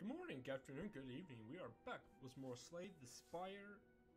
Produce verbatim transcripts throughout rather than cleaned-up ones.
Good morning, good afternoon, good evening. We are back with more Slay the Spire.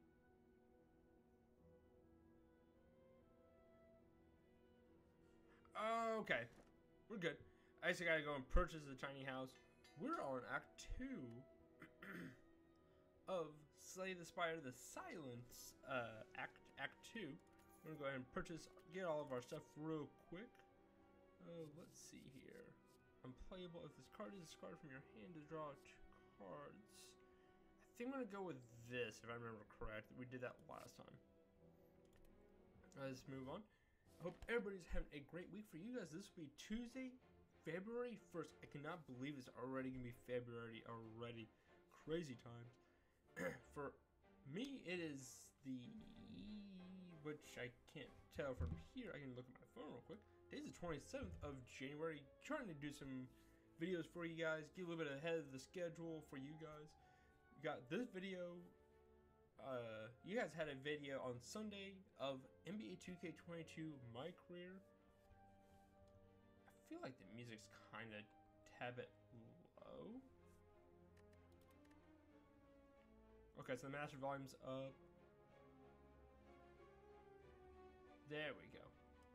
Okay, we're good. I just gotta go and purchase the tiny house. We're on Act two of Slay the Spire, the Silence uh, Act Act two. We're gonna go ahead and purchase, get all of our stuff real quick. Uh, let's see here. Unplayable. If this card is discarded from your hand to draw two cards. I think I'm gonna go with this, if I remember correct. We did that last time. Let's move on. I hope everybody's having a great week. For you guys, this will be Tuesday, February first. I cannot believe it's already gonna be February already. Crazy times. For me, it is the, which I can't tell from here. I can look at my phone real quick. Today's the twenty-seventh of January. Trying to do some videos for you guys, get a little bit ahead of the schedule for you guys. You got this video. Uh, you guys had a video on Sunday of N B A two K twenty-two My Career. I feel like the music's kind of tad bit low. Okay, so the master volume's up. There we go.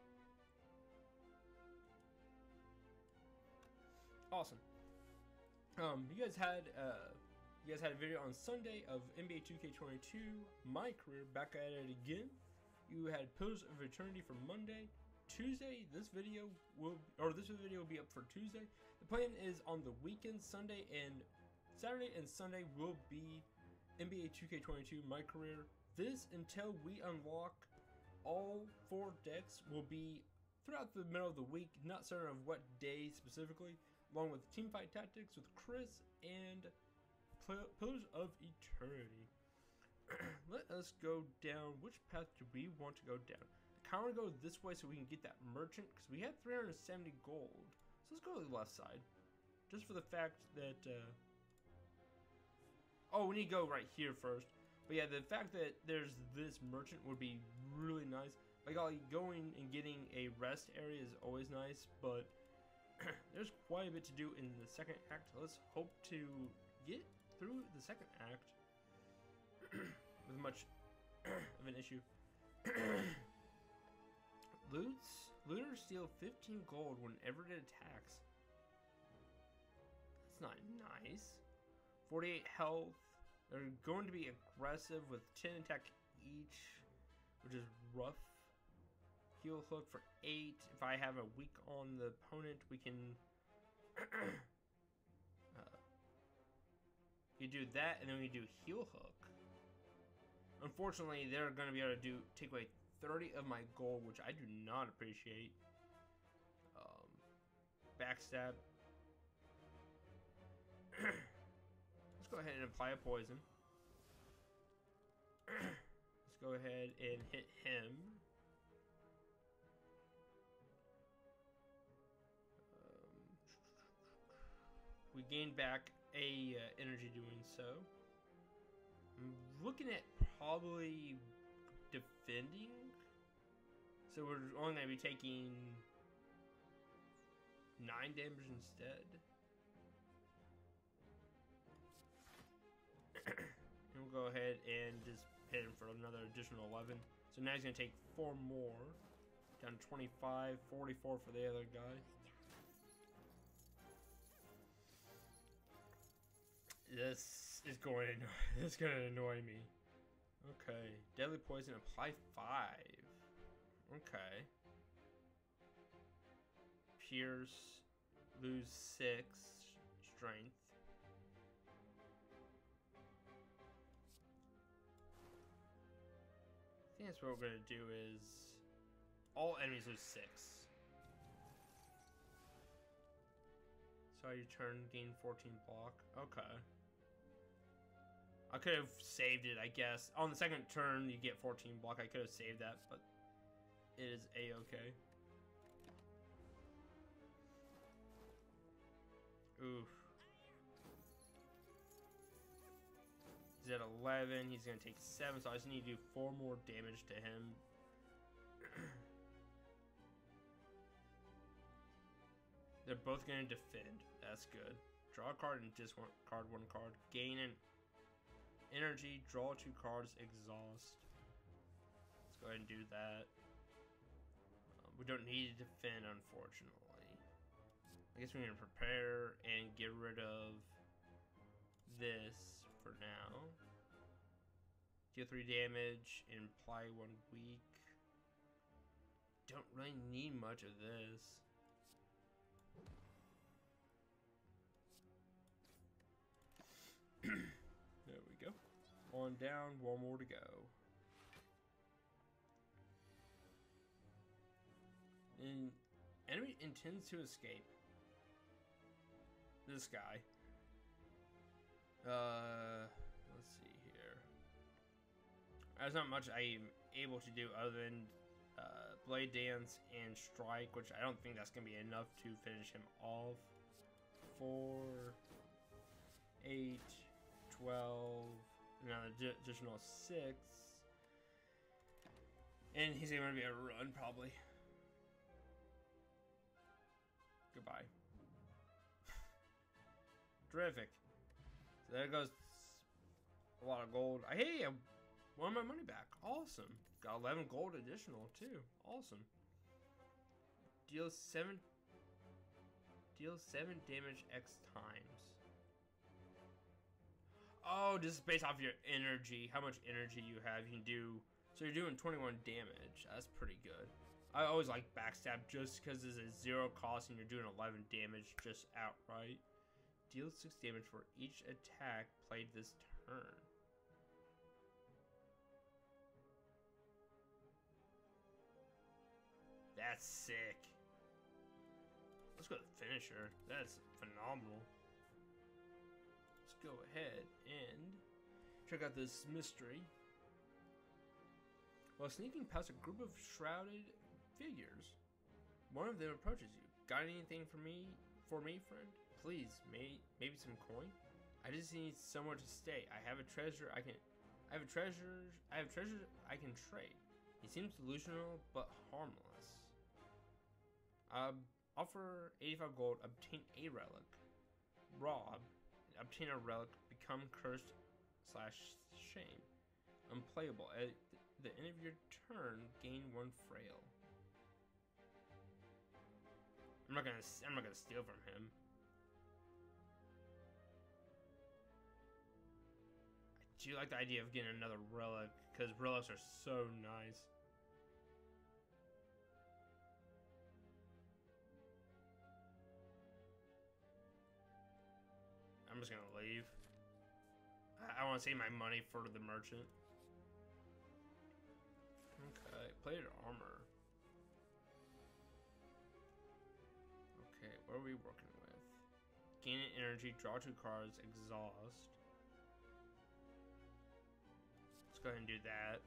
Awesome. Um, you guys had uh, you guys had a video on Sunday of N B A two K twenty-two My Career. Back at it again. You had Pillars of Eternity for Monday. Tuesday, this video will or this video will be up for Tuesday. The plan is on the weekend, Sunday and Saturday and Sunday will be N B A two K twenty-two My Career. This until we unlock all four decks will be throughout the middle of the week. Not certain of what day specifically. Along with Teamfight Tactics with Chris and Pillars of Eternity. Let us go down. Which path do we want to go down? I kind of want to go this way so we can get that merchant, because we had three hundred seventy gold. So let's go to the left side. Just for the fact that... Uh... Oh, we need to go right here first. But yeah, the fact that there's this merchant would be really nice. Like, going and getting a rest area is always nice, but... there's quite a bit to do in the second act. Let's hope to get through the second act with much of an issue. Loots. Looters steal fifteen gold whenever it attacks. That's not nice. forty-eight health. They're going to be aggressive with ten attack each, which is rough. Heal hook for eight. If I have a weak on the opponent, we can uh, you do that, and then we do heal hook. Unfortunately, they're going to be able to do take away thirty of my gold, which I do not appreciate. Um, backstab. Let's go ahead and apply a poison. Let's go ahead and hit him. We gained back a uh, energy doing so. I'm looking at probably defending. So we're only going to be taking nine damage instead. And we'll go ahead and just hit him for another additional eleven. So now he's going to take four more. Down to twenty-five, forty-four for the other guy. This is going to, this is going to annoy me. Okay. Deadly poison, apply five. Okay. Pierce, lose six strength. I think that's what we're going to do is all enemies lose six. So your turn, gain fourteen block. Okay. I could have saved it, I guess. On the second turn, you get fourteen block. I could have saved that, but it is a-okay. Oof. He's at eleven. He's going to take seven, so I just need to do four more damage to him. They're both going to defend. That's good. Draw a card and discard one card. Gain an energy. Draw two cards. Exhaust. Let's go ahead and do that. Um, we don't need to defend, unfortunately. I guess we're going to prepare and get rid of this for now. Deal three damage and apply one weak. Don't really need much of this. There we go. On down, one more to go. And enemy intends to escape. This guy. Uh, let's see here. There's not much I am able to do other than uh, Blade Dance and Strike, which I don't think that's going to be enough to finish him off. Four, eight, twelve, another additional six. And he's going to be a run, probably. Goodbye. Terrific. So there goes a lot of gold. I hey, I won my money back. Awesome. Got eleven gold additional too. Awesome. Deal seven. Deal seven damage X times. Oh, this is based off your energy. How much energy you have. You can do. So you're doing twenty-one damage. That's pretty good. I always like backstab just because it's a zero cost and you're doing eleven damage just outright. Deal six damage for each attack played this turn. That's sick. Let's go to the finisher. That's phenomenal. Let's go ahead and check out this mystery. While sneaking past a group of shrouded figures, one of them approaches you. Got anything for me, for me, friend? Please, may, maybe some coin? I just need somewhere to stay. I have a treasure I can... I have a treasure... I have treasure I can trade. He seems delusional, but harmless. Um, offer eighty-five gold, obtain a relic. Rob, obtain a relic, become cursed slash shame. Unplayable. At the end of your turn, gain one frail. I'm not gonna. I'm not gonna steal from him. I do like the idea of getting another relic because relics are so nice. I'm just gonna leave. I, I want to save my money for the merchant. Okay, plated armor. Okay, what are we working with? Gain an energy, draw two cards, exhaust. Let's go ahead and do that.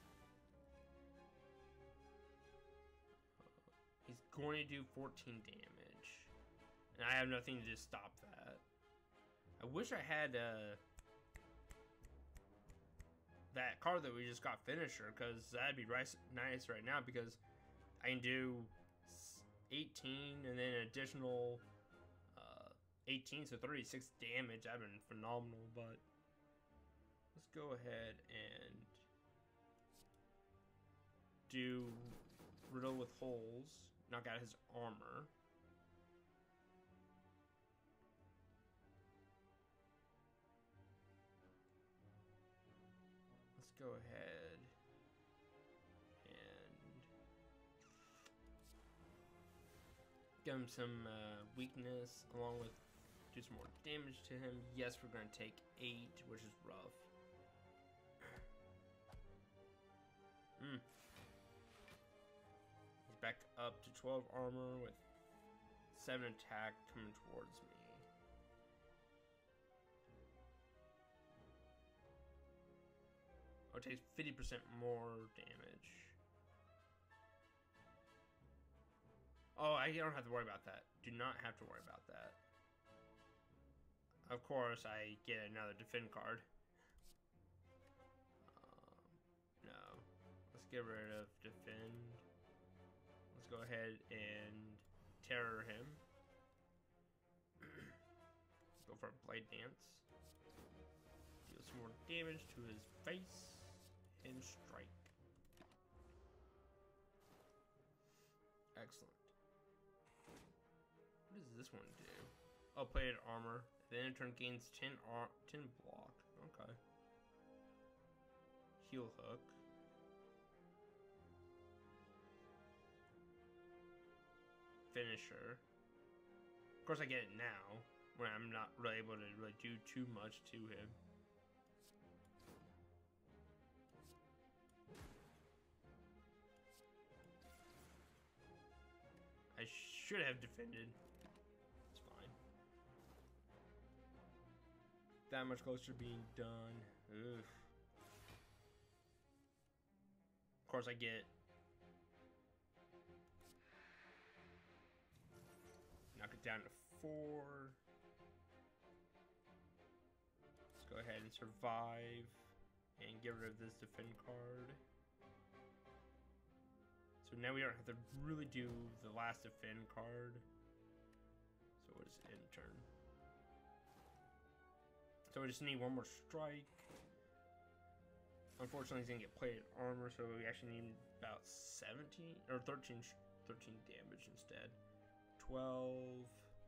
He's going to do fourteen damage. And I have nothing to stop that. I wish I had uh, that card that we just got, Finisher, because that'd be right, nice right now, because I can do eighteen and then an additional uh, eighteen, so thirty-six damage. That'd been phenomenal, but let's go ahead and do Riddle with Holes, knock out his armor. Let's go ahead and give him some uh, weakness, along with do some more damage to him. Yes, we're going to take eight, which is rough. Hmm. He's back up to twelve armor with seven attack coming towards me. Oh, it takes fifty percent more damage. Oh, I don't have to worry about that. Do not have to worry about that. Of course, I get another defend card. Um, no. Let's get rid of defend. Let's go ahead and terror him. for a Blade Dance. Deal some more damage to his face and strike. Excellent. What does this one do? Oh, plated armor. Then in turn gains ten, ar ten block. Okay. Heel hook. Finisher. Of course I get it now, when I'm not really able to really do too much to him. I should have defended. It's fine. That much closer to being done. Ugh. Of course I get knock it down to four. Let's go ahead and survive and get rid of this defend card. So now we don't have to really do the last defend card. So what is it in turn? So we just need one more strike. Unfortunately, he's gonna get plated armor, so we actually need about seventeen or thirteen, thirteen damage instead. twelve.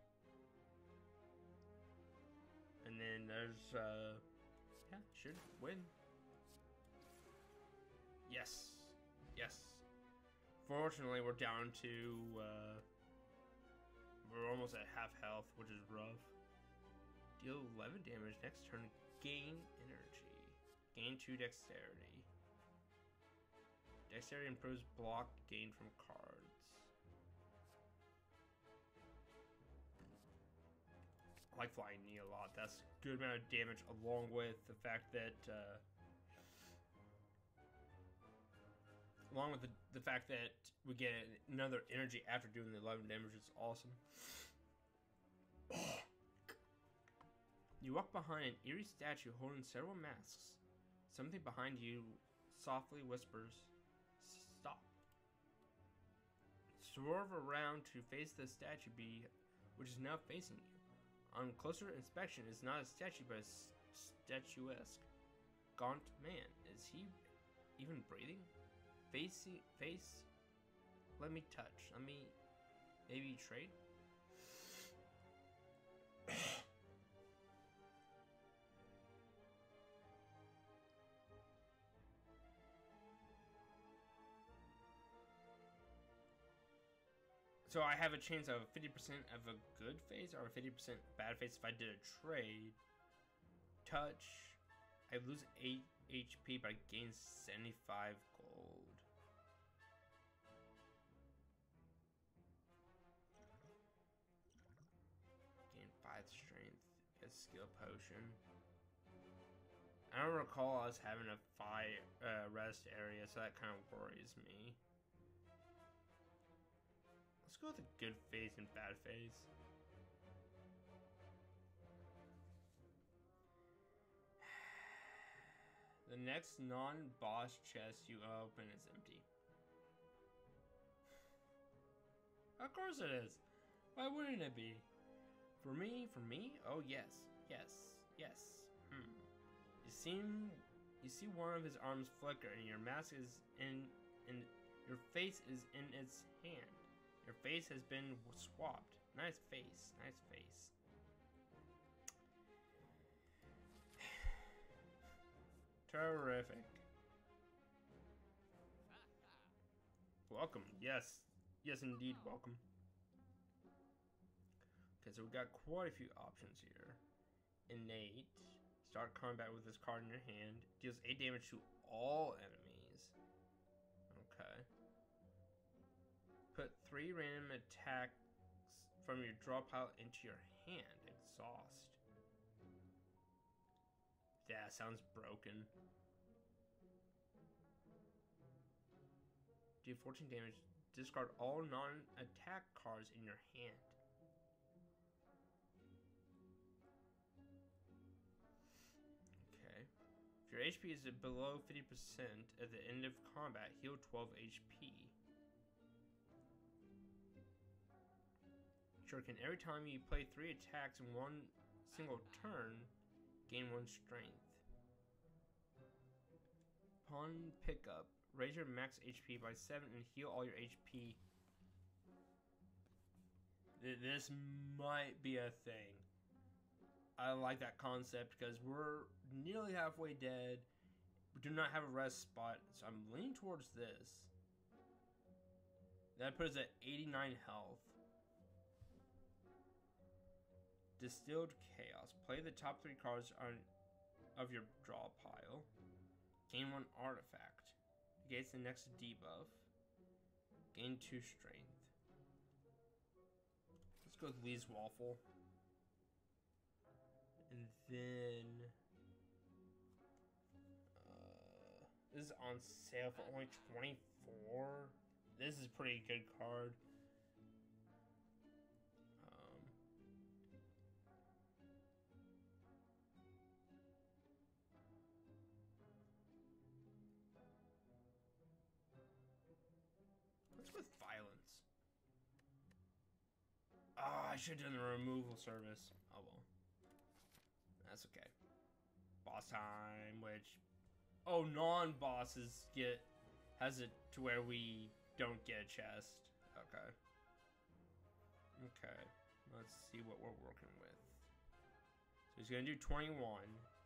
And then there's, uh, yeah, should win. Yes. Yes. Fortunately, we're down to, uh, we're almost at half health, which is rough. Deal eleven damage next turn. Gain energy. Gain two dexterity. Dexterity improves block gain from cards. I like Flying Knee a lot. That's a good amount of damage, along with the fact that, uh, along with the, the fact that we get another energy after doing the eleven damage. It's awesome. You walk behind an eerie statue holding several masks. Something behind you softly whispers, "Stop." Swerve around to face the statue bee, which is now facing you. On closer inspection, it's not a statue, but a statuesque, gaunt man. Is he even breathing? Face, face. Let me touch. Let me, maybe trade. So I have a chance of fifty percent of a good phase or a fifty percent bad phase if I did a trade. Touch. I lose eight H P, but I gain seventy-five gold. Gain five strength. Get skill potion. I don't recall us having a fire uh, rest area, so that kind of worries me. Let's go with a good phase and bad phase. The next non-boss chest you open is empty. Of course it is. Why wouldn't it be? For me, for me? Oh yes, yes, yes. Hmm. You seem, you see one of his arms flicker, and your mask is in, and your face is in its hand. Your face has been swapped. Nice face, nice face. Terrific. Welcome. Yes. Yes, indeed, welcome. Okay, so we got quite a few options here. Innate. Start combat with this card in your hand. Deals eight damage to all enemies. Okay. Put three random attacks from your draw pile into your hand. Exhaust. Yeah, sounds broken. Do fourteen damage. Discard all non-attack cards in your hand. Okay. If your H P is below fifty percent at the end of combat, heal twelve H P. Shuriken. Every time you play three attacks in one single turn, gain one strength. Upon pickup, raise your max H P by seven and heal all your H P. This might be a thing. I like that concept because we're nearly halfway dead. We do not have a rest spot, so I'm leaning towards this. That puts us at eighty-nine health. Distilled Chaos. Play the top three cards on of your draw pile. Gain one artifact. Negates the next debuff. Gain two strength. Let's go with Lee's Waffle. And then uh, this is on sale for only twenty-four. This is a pretty good card. Um, what's with violence? Oh, I should have done the removal service. Oh well. That's okay. Boss time, which oh, non-bosses get has it to where we don't get a chest. Okay. Okay. Let's see what we're working with. So he's gonna do twenty-one,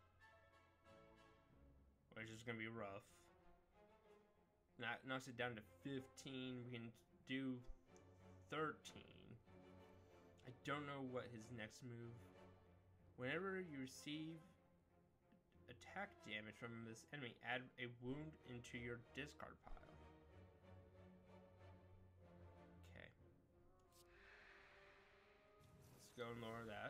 which is gonna be rough. That knocks it down to fifteen. We can do thirteen. I don't know what his next move. Whenever you receive attack damage from this enemy, add a wound into your discard pile. Okay. Let's go and lower that.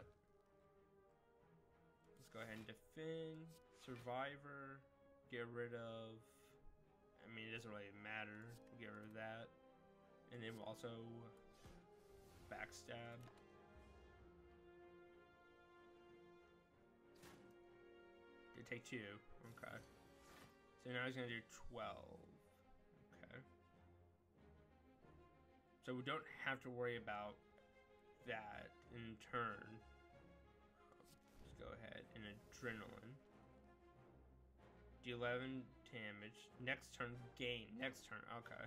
Let's go ahead and defend. Survivor. Get rid of... I mean, it doesn't really matter. We'll get rid of that. And then we'll also backstab. Did take two. Okay. So now he's gonna do twelve. Okay. So we don't have to worry about that in turn. Let's go ahead and Adrenaline. Do eleven damage. Next turn, gain. Next turn, okay.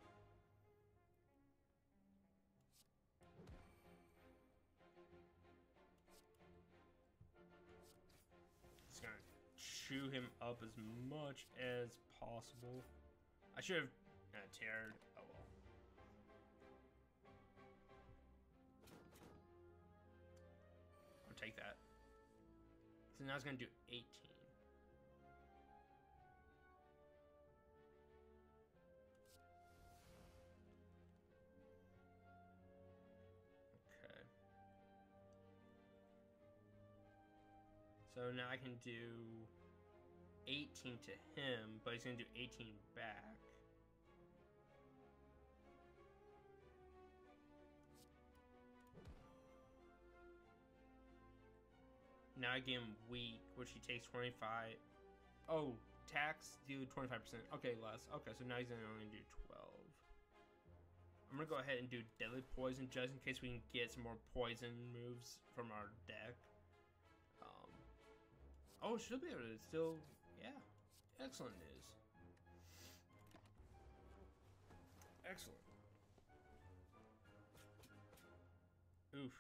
It's gonna chew him up as much as possible. I should have uh, teared. Oh well. I'll take that. So now it's gonna do eighteen. Okay. So now I can do eighteen to him, but he's gonna do eighteen back. Now I give him weak, which he takes twenty-five. Oh, tax, do twenty-five percent. Okay, less. Okay, so now he's gonna only do twelve. I'm gonna go ahead and do Deadly Poison just in case we can get some more poison moves from our deck. Um, oh, should be able to still, yeah. Excellent news. Excellent. Oof.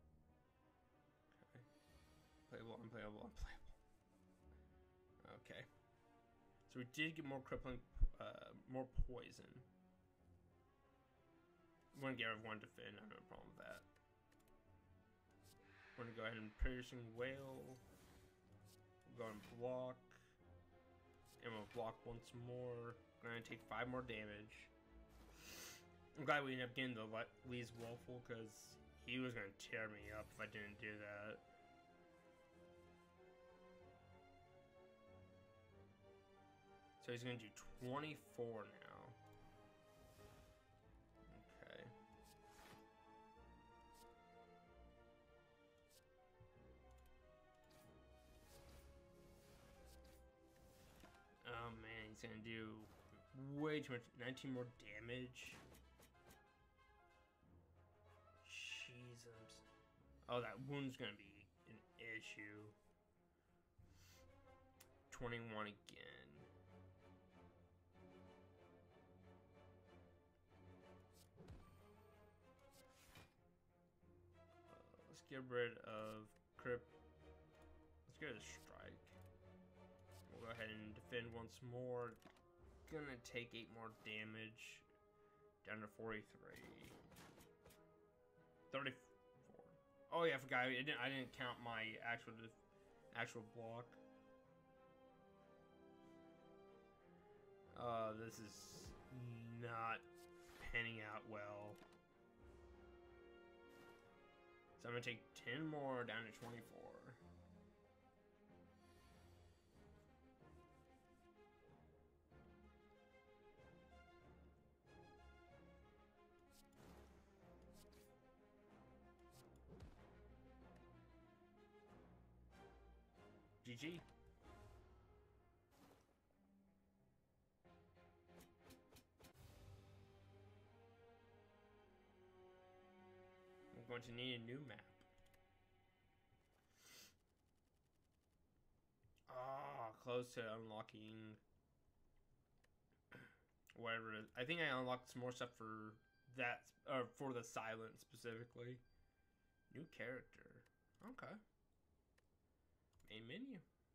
Okay. Playable, unplayable, unplayable. Okay. So we did get more crippling, uh, more poison. We're gonna get rid of one defend, I have no problem with that. We're gonna go ahead and Piercing Wail. We'll go and block. And we'll block once more. We're gonna take five more damage. I'm glad we ended up getting the Lee's Waffle because he was gonna tear me up if I didn't do that. So he's gonna do twenty-four now. Okay. Oh man, he's gonna do way too much. nineteen more damage. Jesus. Oh, that wound's gonna be issue. twenty-one again. Uh, let's get rid of Crypt. Let's get a strike. We'll go ahead and defend once more. Gonna take eight more damage. Down to forty-three. thirty-four. Oh yeah, I forgot. I didn't, I didn't count my actual actual block. Uh, this is not panning out well. So I'm gonna take ten more down to twenty-four. G G. I'm going to need a new map. Ah, close to unlocking whatever it is. I think I unlocked some more stuff for that, or for the silent specifically. New character. Okay. Main menu.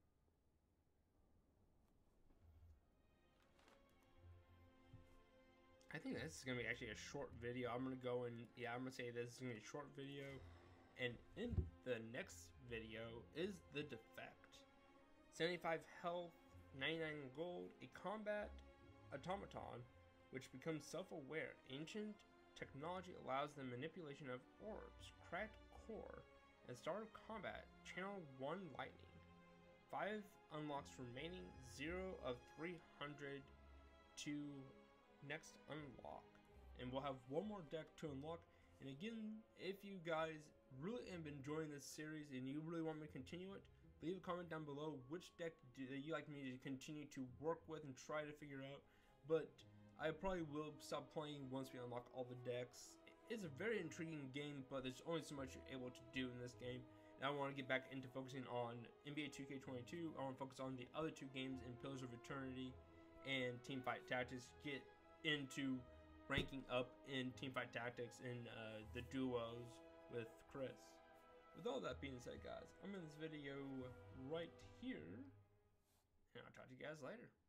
I think this is gonna be actually a short video. I'm gonna go and yeah, I'm gonna say this is gonna be a short video, and in the next video is the defect. seventy-five health, ninety-nine gold, a combat automaton which becomes self-aware. Ancient technology allows the manipulation of orbs, cracked core, and start of combat. Channel one lightning. Five unlocks remaining. Zero of three hundred to next unlock, and we'll have one more deck to unlock. And again, if you guys really have been enjoying this series and you really want me to continue it, leave a comment down below which deck do you like me to continue to work with and try to figure out. But I probably will stop playing once we unlock all the decks. It's a very intriguing game, but there's only so much you're able to do in this game. And I want to get back into focusing on N B A two K twenty-two. I want to focus on the other two games in Pillars of Eternity and Teamfight Tactics. Get into ranking up in Teamfight Tactics in uh, the duos with Chris. With all that being said, guys, I'm in this video right here, and I'll talk to you guys later.